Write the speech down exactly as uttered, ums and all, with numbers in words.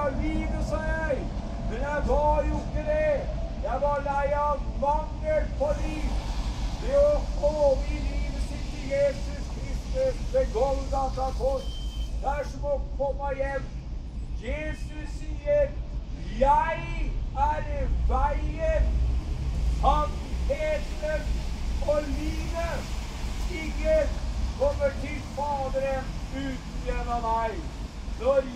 var livet, sa jeg. Men jeg var jo ikke det. Jeg var lei av mangel på liv. Ved å overgi livet sitt til Jesus Kristus ved Golgata kors. Det er som å komme hjem. Jesus sier, jeg er veien, sannheten og livet. Ingen kommer til Faderen uten gjennom meg. Når